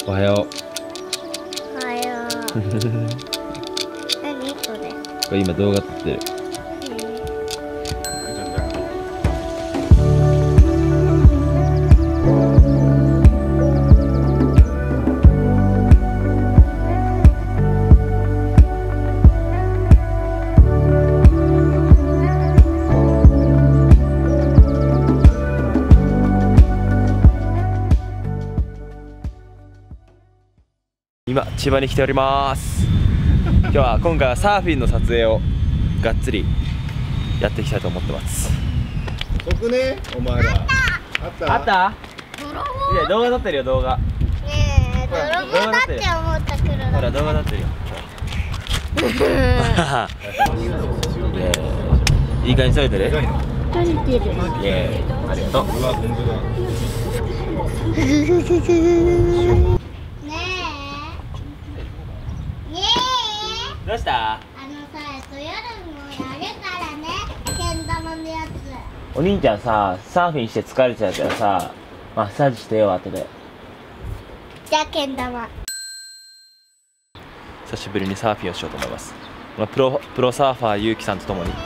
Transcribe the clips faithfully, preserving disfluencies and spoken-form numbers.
おはよおはよう。何これ。 う。これ今動画撮ってる。今千葉に来ております。今日は今回はサーフィンの撮影をがっつりやっていきたいと思ってます。 そこね、お前ら。あった。 あった？ 泥棒。 いや動画撮ってるよ動画。 ねえ、泥棒だって思ったくる。 ほら動画撮ってるよ。いい感じ撮れてる？ 撮れてる。 イエーイ、ありがとう。 うわ、本当だ。 どうした？ あのさ、夜もやるからね、けん玉のやつ。 お兄ちゃんさ、サーフィンして疲れちゃったらさ、マッサージしてよ後で。 じゃあけん玉。 久しぶりにサーフィンをしようと思います。プロプロサーファーゆうきさんとともに。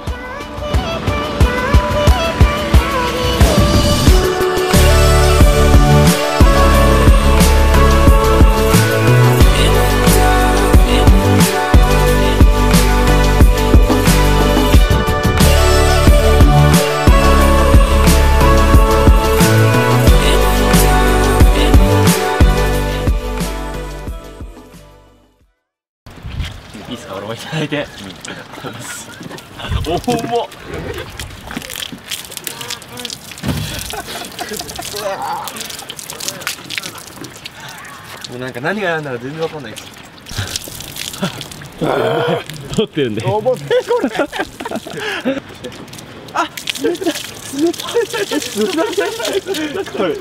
いいっすか、俺もいただいて。お重っ。もうなんか何が何だか全然わかんないです。撮ってるんで。重てこれ。あ、冷たい。冷たい。冷たい。これ。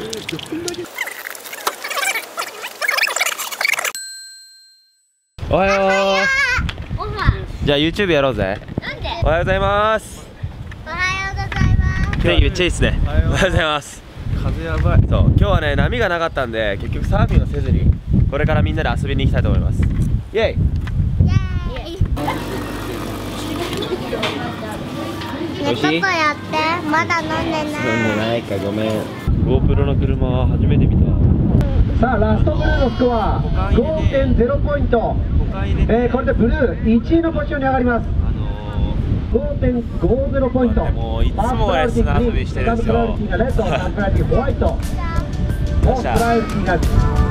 おはよう。じゃあ YouTube やろうぜ。 なんで？ おはようございます。 おはようございます。 天気めっちゃいいっすね。おはようございます。 風やばい。 そう、今日はね波がなかったんで結局サーフィンをせずにこれからみんなで遊びに行きたいと思います。イエイ。 イエーイ。ね、パパやって。まだ飲んでない。 飲んでないかごめん。GoPro の車は初めて見た。 さあラストブルーのスコア ごてんゼロ ポイント、えー、これでブルーいちいのポジションに上がります。 ごてんごゼロ ポイント。 もういつもレッスン遊びしてるんですよ。 セカンドプライオリティがレッド、サードプライオリティホワイト、フォースプライオリティが